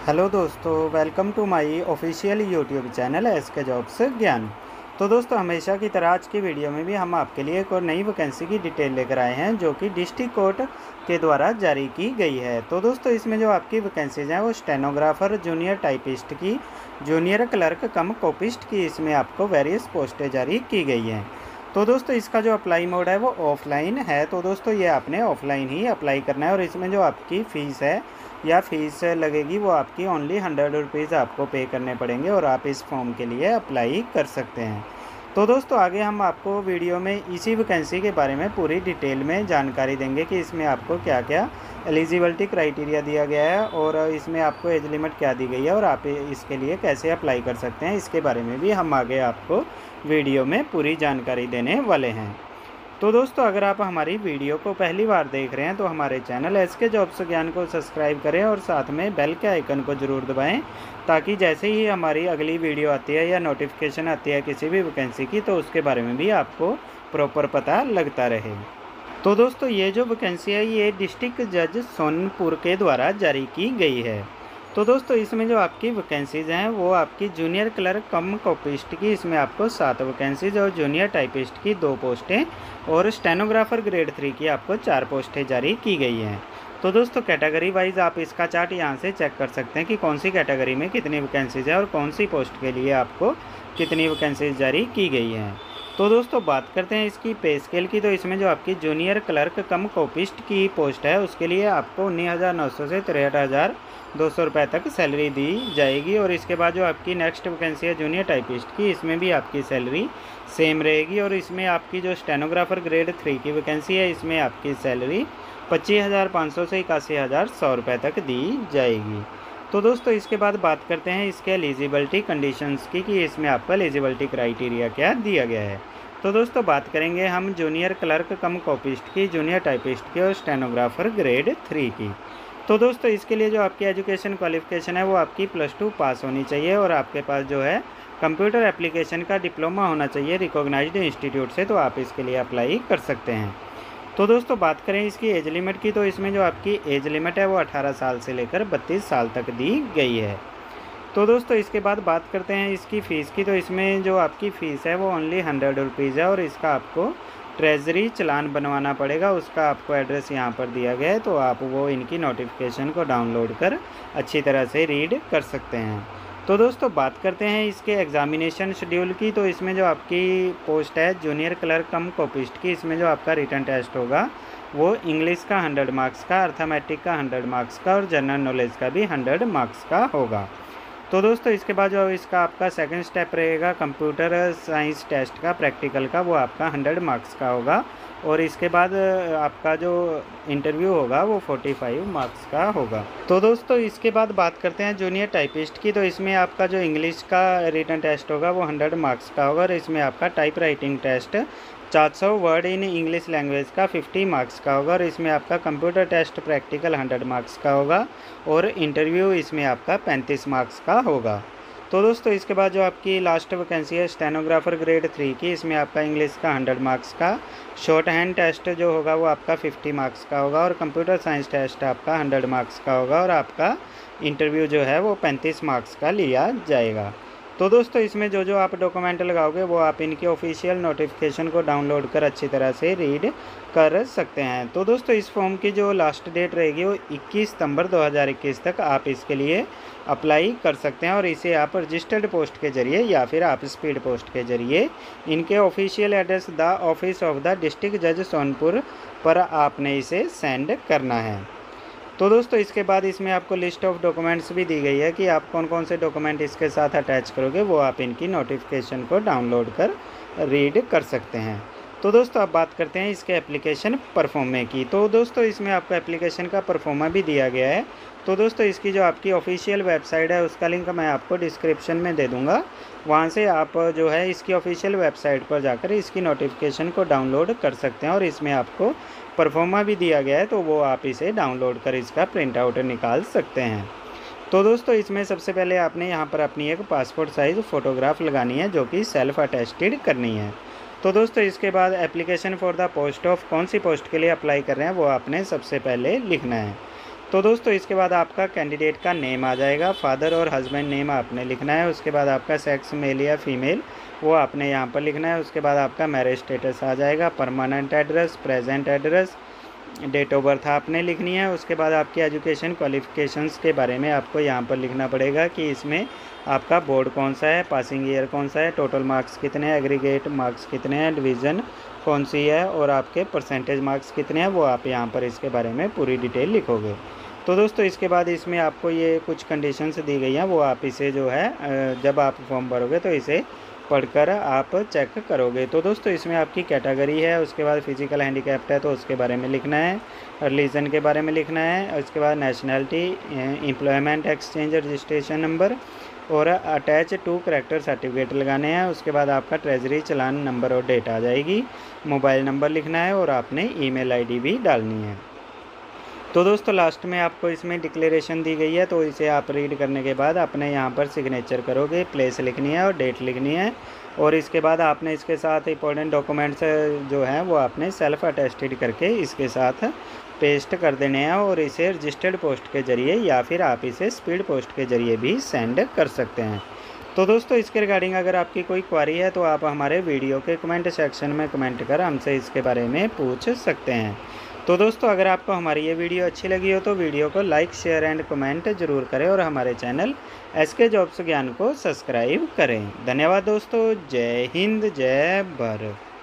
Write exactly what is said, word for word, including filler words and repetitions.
Hello दोस्तों, welcome to my official YouTube channel S K jobs ज्ञान। तो दोस्तों, हमेशा की तरह आज की वीडियो में भी हम आपके लिए एक और नई वैकेंसी की डिटेल लेकर आए हैं जो कि डिस्ट्रिक्ट कोर्ट के द्वारा जारी की गई है। तो दोस्तों, इसमें जो आपकी वैकेंसीज हैं वो स्टेनोग्राफर, जूनियर टाइपिस्ट की, जूनियर क्लर्क कम कॉपिस्ट की, इसमें आपको वेरियस पोस्टें जारी की गई हैं। तो दोस्तों, इसका जो अप्लाई मोड है वो ऑफलाइन है। तो दोस्तों, ये आपने ऑफलाइन ही अप्लाई करना है और इसमें जो आपकी फ़ीस है या फीस लगेगी वो आपकी ओनली हंड्रेड रुपीज़ आपको पे करने पड़ेंगे और आप इस फॉर्म के लिए अप्लाई कर सकते हैं। तो दोस्तों, आगे हम आपको वीडियो में इसी वैकेंसी के बारे में पूरी डिटेल में जानकारी देंगे कि इसमें आपको क्या क्या एलिजिबिलिटी क्राइटेरिया दिया गया है और इसमें आपको एज लिमिट क्या दी गई है और आप इसके लिए कैसे अप्लाई कर सकते हैं, इसके बारे में भी हम आगे आपको वीडियो में पूरी जानकारी देने वाले हैं। तो दोस्तों, अगर आप हमारी वीडियो को पहली बार देख रहे हैं तो हमारे चैनल एस के जॉब्स ज्ञान को सब्सक्राइब करें और साथ में बेल के आइकन को ज़रूर दबाएं ताकि जैसे ही हमारी अगली वीडियो आती है या नोटिफिकेशन आती है किसी भी वैकेंसी की तो उसके बारे में भी आपको प्रॉपर पता लगता रहे। तो दोस्तों, ये जो वैकेंसी है ये डिस्ट्रिक्ट जज सोनपुर के द्वारा जारी की गई है। तो दोस्तों, इसमें जो आपकी वैकेंसीज़ हैं वो आपकी जूनियर क्लर्क कम कॉपिस्ट की, इसमें आपको सात वैकेंसीज और जूनियर टाइपिस्ट की दो पोस्टें और स्टेनोग्राफर ग्रेड थ्री की आपको चार पोस्टें जारी की गई हैं। तो दोस्तों, कैटेगरी वाइज आप इसका चार्ट यहाँ से चेक कर सकते हैं कि कौन सी कैटेगरी में कितनी वैकेंसीज है और कौन सी पोस्ट के लिए आपको कितनी वैकेंसीज जारी की गई हैं। तो दोस्तों, बात करते हैं इसकी पे स्केल की। तो इसमें जो आपकी जूनियर क्लर्क कम कॉपिस्ट की पोस्ट है उसके लिए आपको उन्नीस हज़ार नौ सौ से तिरसठ हज़ार दो सौ रुपये तक सैलरी दी जाएगी। और इसके बाद जो आपकी नेक्स्ट वैकेंसी है जूनियर टाइपिस्ट की, इसमें भी आपकी सैलरी सेम रहेगी। और इसमें आपकी जो स्टेनोग्राफर ग्रेड थ्री की वैकेंसी है इसमें आपकी सैलरी पच्चीस हज़ार पाँच सौ से इक्यासी हज़ार सौ रुपये तक दी जाएगी। तो दोस्तों, इसके बाद बात करते हैं इसके एलिजिबिलिटी कंडीशंस की कि इसमें आपका एलिजिबिलिटी क्राइटेरिया क्या दिया गया है। तो दोस्तों, बात करेंगे हम जूनियर क्लर्क कम कॉपिस्ट की, जूनियर टाइपिस्ट की और स्टेनोग्राफर ग्रेड थ्री की। तो दोस्तों, इसके लिए जो आपकी एजुकेशन क्वालिफिकेशन है वो आपकी प्लस टू पास होनी चाहिए और आपके पास जो है कंप्यूटर एप्लीकेशन का डिप्लोमा होना चाहिए रिकॉग्नाइज्ड इंस्टीट्यूट से, तो आप इसके लिए अप्लाई कर सकते हैं। तो दोस्तों, बात करें इसकी एज लिमिट की, तो इसमें जो आपकी एज लिमिट है वो अठारह साल से लेकर बत्तीस साल तक दी गई है। तो दोस्तों, इसके बाद बात करते हैं इसकी फ़ीस की। तो इसमें जो आपकी फ़ीस है वो ओनली हंड्रेड रुपीज़ है और इसका आपको ट्रेजरी चलान बनवाना पड़ेगा। उसका आपको एड्रेस यहाँ पर दिया गया है, तो आप वो इनकी नोटिफिकेशन को डाउनलोड कर अच्छी तरह से रीड कर सकते हैं। तो दोस्तों, बात करते हैं इसके एग्ज़ामिनेशन शेड्यूल की। तो इसमें जो आपकी पोस्ट है जूनियर क्लर्क कम कॉपिस्ट की, इसमें जो आपका रिटन टेस्ट होगा वो इंग्लिश का हंड्रेड मार्क्स का, अर्थमेटिक का हंड्रेड मार्क्स का और जनरल नॉलेज का भी हंड्रेड मार्क्स का होगा। तो दोस्तों, इसके बाद जो इसका आपका सेकंड स्टेप रहेगा कंप्यूटर साइंस टेस्ट का, प्रैक्टिकल का, वो आपका हंड्रेड मार्क्स का होगा और इसके बाद आपका जो इंटरव्यू होगा वो पैंतालीस मार्क्स का होगा। तो दोस्तों, इसके बाद बात करते हैं जूनियर टाइपिस्ट की। तो इसमें आपका जो इंग्लिश का रिटन टेस्ट होगा वो हंड्रेड मार्क्स का होगा और इसमें आपका टाइप राइटिंग टेस्ट चार सौ वर्ड इन इंग्लिश लैंग्वेज का पचास मार्क्स का होगा और इसमें आपका computer test practical hundred marks का होगा और इंटरव्यू इसमें आपका पैंतीस मार्क्स का होगा। तो दोस्तों, इसके बाद जो आपकी लास्ट वैकेंसी है स्टेनोग्राफर ग्रेड थ्री की, इसमें आपका इंग्लिश का हंड्रेड मार्क्स का, शॉर्ट हैंड टेस्ट जो होगा वो आपका पचास मार्क्स का होगा और कंप्यूटर साइंस टेस्ट आपका हंड्रेड मार्क्स का होगा और आपका इंटरव्यू जो है वो पैंतीस मार्क्स का लिया जाएगा। तो दोस्तों, इसमें जो जो आप डॉक्यूमेंट लगाओगे वो आप इनकी ऑफिशियल नोटिफिकेशन को डाउनलोड कर अच्छी तरह से रीड कर सकते हैं। तो दोस्तों, इस फॉर्म की जो लास्ट डेट रहेगी वो इक्कीस सितंबर दो हज़ार इक्कीस तक आप इसके लिए अप्लाई कर सकते हैं और इसे आप रजिस्टर्ड पोस्ट के ज़रिए या फिर आप स्पीड पोस्ट के ज़रिए इनके official address the office of the district जज सोनपुर पर आपने इसे सेंड करना है। तो दोस्तों, इसके बाद इसमें आपको लिस्ट ऑफ डॉक्यूमेंट्स भी दी गई है कि आप कौन कौन से डॉक्यूमेंट इसके साथ अटैच करोगे, वो आप इनकी नोटिफिकेशन को डाउनलोड कर रीड कर सकते हैं। तो दोस्तों, अब बात करते हैं इसके एप्लीकेशन परफॉर्मे की। तो दोस्तों, इसमें आपको एप्लीकेशन का परफॉर्मा भी दिया गया है। तो दोस्तों, इसकी जो आपकी ऑफिशियल वेबसाइट है उसका लिंक मैं आपको डिस्क्रिप्शन में दे दूँगा, वहाँ से आप जो है इसकी ऑफिशियल वेबसाइट पर जाकर इसकी नोटिफिकेशन को डाउनलोड कर सकते हैं और इसमें आपको परफॉर्मा भी दिया गया है, तो वो आप इसे डाउनलोड कर इसका प्रिंट आउट निकाल सकते हैं। तो दोस्तों, इसमें सबसे पहले आपने यहाँ पर अपनी एक पासपोर्ट साइज़ फ़ोटोग्राफ लगानी है जो कि सेल्फ़ अटेस्टेड करनी है। तो दोस्तों, इसके बाद application for the post of, कौन सी पोस्ट के लिए अप्लाई कर रहे हैं वो आपने सबसे पहले लिखना है। तो दोस्तों इसके बाद आपका कैंडिडेट का नेम आ जाएगा, फादर और हस्बैंड नेम आपने लिखना है। उसके बाद आपका सेक्स मेल या फीमेल वो आपने यहाँ पर लिखना है। उसके बाद आपका मैरिज स्टेटस आ जाएगा, permanent address, present address, date of birth आपने लिखनी है। उसके बाद आपकी एजुकेशन क्वालिफ़िकेशंस के बारे में आपको यहाँ पर लिखना पड़ेगा कि इसमें आपका बोर्ड कौन सा है, पासिंग ईयर कौन सा है, टोटल मार्क्स कितने हैं, एग्रीगेट मार्क्स कितने हैं, डिवीज़न कौन सी है और आपके परसेंटेज मार्क्स कितने हैं, वो आप यहाँ पर इसके बारे में पूरी डिटेल लिखोगे। तो दोस्तों इसके बाद इसमें आपको ये कुछ कंडीशंस दी गई हैं, वो आप इसे जो है जब आप फॉर्म भरोगे तो इसे पढ़कर आप चेक करोगे। तो दोस्तों इसमें आपकी कैटेगरी है, उसके बाद फिजिकल हैंडीकैप्ड है तो उसके बारे में लिखना है, रिलीजन के बारे में लिखना है, उसके बाद nationality, employment exchange registration number और अटैच टू करेक्टर सर्टिफिकेट लगाने हैं। उसके बाद आपका ट्रेजरी चलान नंबर और डेट आ जाएगी, मोबाइल नंबर लिखना है और आपने ईमेल आईडी भी डालनी है। तो दोस्तों लास्ट में आपको इसमें डिक्लेरेशन दी गई है, तो इसे आप रीड करने के बाद अपने यहाँ पर सिग्नेचर करोगे, प्लेस लिखनी है और डेट लिखनी है। और इसके बाद आपने इसके साथ इंपॉर्टेंट डॉक्यूमेंट्स जो हैं वो आपने सेल्फ अटेस्टेड करके इसके साथ पेस्ट कर देने हैं और इसे रजिस्टर्ड पोस्ट के ज़रिए या फिर आप इसे स्पीड पोस्ट के ज़रिए भी सेंड कर सकते हैं। तो दोस्तों इसके रिगार्डिंग अगर आपकी कोई क्वारी है तो आप हमारे वीडियो के कमेंट सेक्शन में कमेंट कर हमसे इसके बारे में पूछ सकते हैं। तो दोस्तों अगर आपको हमारी ये वीडियो अच्छी लगी हो तो वीडियो को लाइक, शेयर एंड कमेंट जरूर करें और हमारे चैनल एसके जॉब्स ज्ञान को सब्सक्राइब करें। धन्यवाद दोस्तों। जय हिंद, जय भारत।